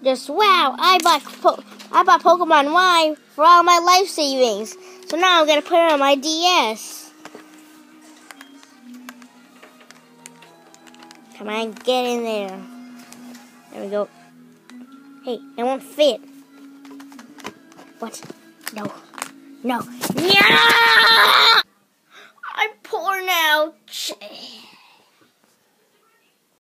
Just wow! I bought Pokemon Y for all my life savings. So now I'm gonna put it on my DS. Come on, get in there. There we go. Hey, it won't fit. What? No. No. No!